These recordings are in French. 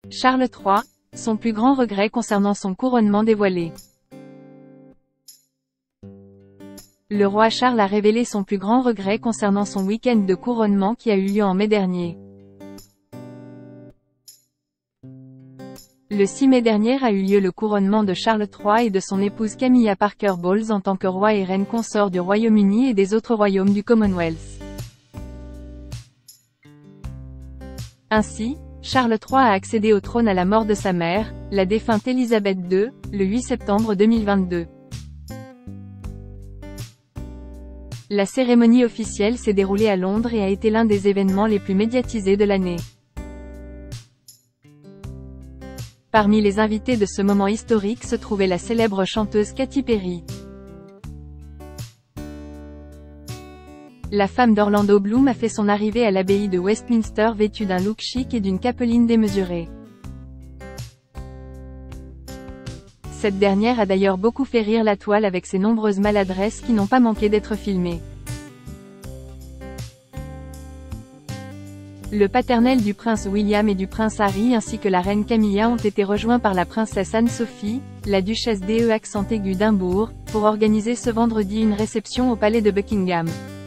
Charles III, son plus grand regret concernant son couronnement dévoilé. Le roi Charles a révélé son plus grand regret concernant son week-end de couronnement qui a eu lieu en mai dernier. Le 6 mai dernier a eu lieu le couronnement de Charles III et de son épouse Camilla Parker Bowles en tant que roi et reine consort du Royaume-Uni et des autres royaumes du Commonwealth. Ainsi, Charles III a accédé au trône à la mort de sa mère, la défunte Élisabeth II, le 8 septembre 2022. La cérémonie officielle s'est déroulée à Londres et a été l'un des événements les plus médiatisés de l'année. Parmi les invités de ce moment historique se trouvait la célèbre chanteuse Katy Perry. La femme d'Orlando Bloom a fait son arrivée à l'abbaye de Westminster vêtue d'un look chic et d'une capeline démesurée. Cette dernière a d'ailleurs beaucoup fait rire la toile avec ses nombreuses maladresses qui n'ont pas manqué d'être filmées. Le paternel du prince William et du prince Harry ainsi que la reine Camilla ont été rejoints par la princesse Anne-Sophie, la duchesse d'Edimbourg, pour organiser ce vendredi une réception au palais de Buckingham.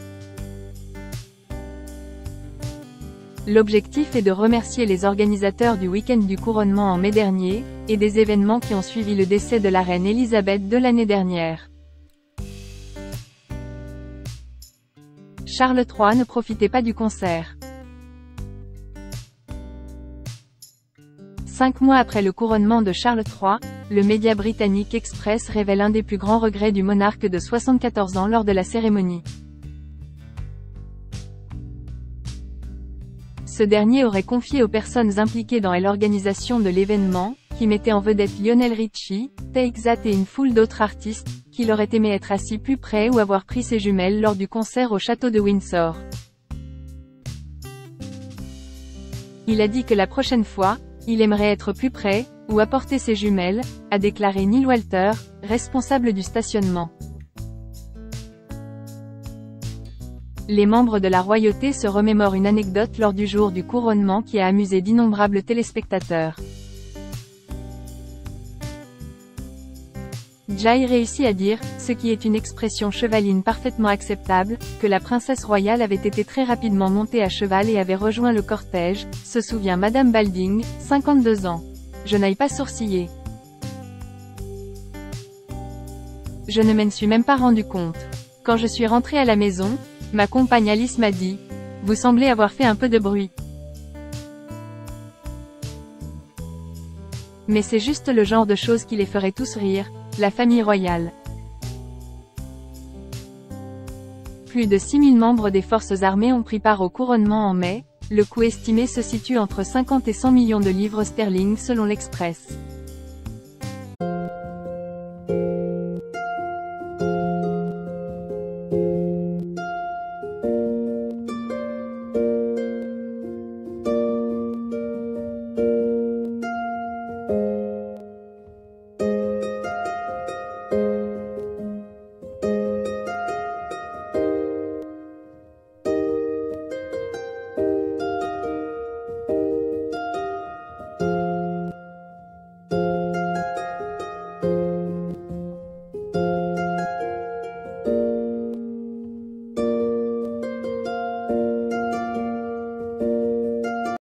L'objectif est de remercier les organisateurs du week-end du couronnement en mai dernier, et des événements qui ont suivi le décès de la reine Élisabeth de l'année dernière. Charles III ne profitait pas du concert. 5 mois après le couronnement de Charles III, le média britannique Express révèle un des plus grands regrets du monarque de 74 ans lors de la cérémonie. Ce dernier aurait confié aux personnes impliquées dans l'organisation de l'événement, qui mettait en vedette Lionel Richie, Take That et une foule d'autres artistes, qu'il aurait aimé être assis plus près ou avoir pris ses jumelles lors du concert au château de Windsor. Il a dit que la prochaine fois, il aimerait être plus près, ou apporter ses jumelles, a déclaré Neil Walter, responsable du stationnement. Les membres de la royauté se remémorent une anecdote lors du jour du couronnement qui a amusé d'innombrables téléspectateurs. Jay réussit à dire, ce qui est une expression chevaline parfaitement acceptable, que la princesse royale avait été très rapidement montée à cheval et avait rejoint le cortège, se souvient Madame Balding, 52 ans. Je n'aille pas sourciller. Je ne m'en suis même pas rendu compte. Quand je suis rentrée à la maison, ma compagne Alice m'a dit, « Vous semblez avoir fait un peu de bruit. » Mais c'est juste le genre de choses qui les ferait tous rire, la famille royale. Plus de 6000 membres des forces armées ont pris part au couronnement en mai, le coût estimé se situe entre 50 et 100 millions de livres sterling selon l'Express.